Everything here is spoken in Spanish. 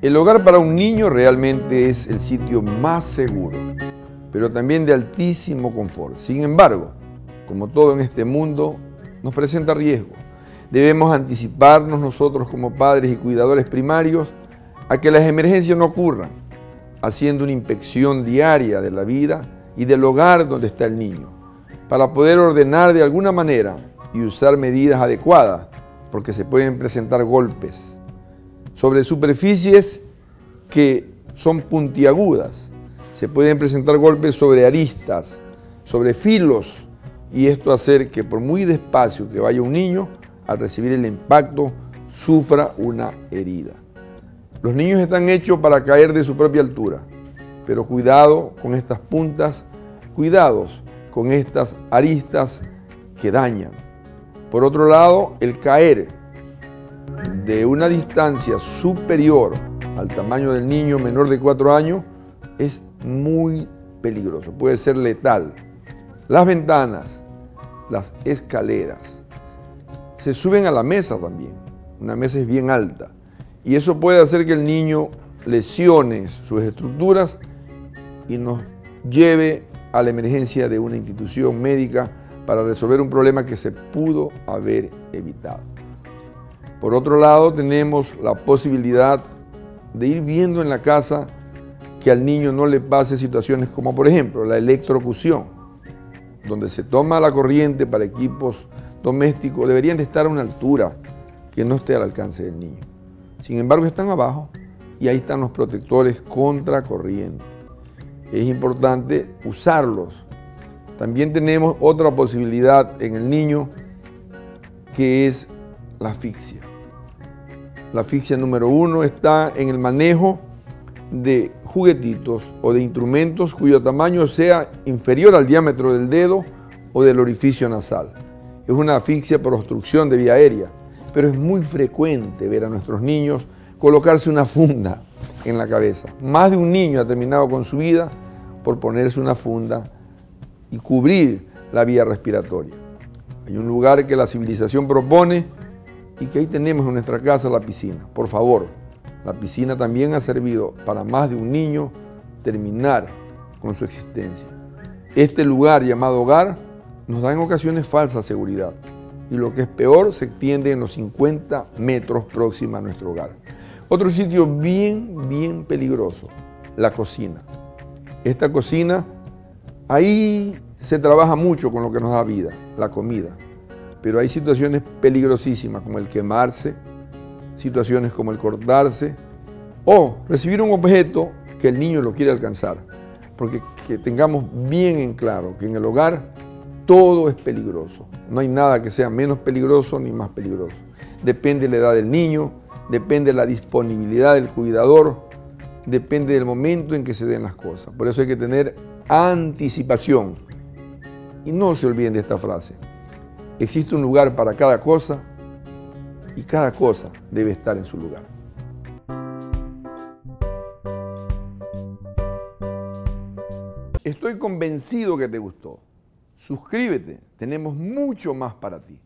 El hogar para un niño realmente es el sitio más seguro, pero también de altísimo confort. Sin embargo, como todo en este mundo, nos presenta riesgo. Debemos anticiparnos nosotros como padres y cuidadores primarios a que las emergencias no ocurran, haciendo una inspección diaria de la vida y del hogar donde está el niño, para poder ordenar de alguna manera y usar medidas adecuadas, porque se pueden presentar golpes sobre superficies que son puntiagudas. Se pueden presentar golpes sobre aristas, sobre filos, y esto hacer que por muy despacio que vaya un niño, al recibir el impacto, sufra una herida. Los niños están hechos para caer de su propia altura, pero cuidado con estas puntas, cuidados con estas aristas que dañan. Por otro lado, el caer de una distancia superior al tamaño del niño menor de 4 años es muy peligroso, puede ser letal. Las ventanas, las escaleras, se suben a la mesa también. Una mesa es bien alta y eso puede hacer que el niño lesione sus estructuras y nos lleve a la emergencia de una institución médica para resolver un problema que se pudo haber evitado. Por otro lado, tenemos la posibilidad de ir viendo en la casa que al niño no le pase situaciones como, por ejemplo, la electrocución, donde se toma la corriente para equipos domésticos, deberían de estar a una altura que no esté al alcance del niño. Sin embargo, están abajo y ahí están los protectores contra corriente. Es importante usarlos. También tenemos otra posibilidad en el niño, que es la asfixia. La asfixia número 1 está en el manejo de juguetitos o de instrumentos cuyo tamaño sea inferior al diámetro del dedo o del orificio nasal. Es una asfixia por obstrucción de vía aérea, pero es muy frecuente ver a nuestros niños colocarse una funda en la cabeza. Más de un niño ha terminado con su vida por ponerse una funda y cubrir la vía respiratoria. Hay un lugar que la civilización propone y que ahí tenemos en nuestra casa, la piscina. Por favor, la piscina también ha servido para más de un niño terminar con su existencia. Este lugar llamado hogar nos da en ocasiones falsa seguridad y lo que es peor, se extiende en los 50 metros próxima a nuestro hogar. Otro sitio bien peligroso, la cocina. Esta cocina, ahí se trabaja mucho con lo que nos da vida, la comida. Pero hay situaciones peligrosísimas como el quemarse, situaciones como el cortarse o recibir un objeto que el niño lo quiere alcanzar. Porque que tengamos bien en claro que en el hogar todo es peligroso. No hay nada que sea menos peligroso ni más peligroso. Depende de la edad del niño, depende de la disponibilidad del cuidador, depende del momento en que se den las cosas. Por eso hay que tener anticipación. Y no se olviden de esta frase. Existe un lugar para cada cosa y cada cosa debe estar en su lugar. Estoy convencido que te gustó. Suscríbete, tenemos mucho más para ti.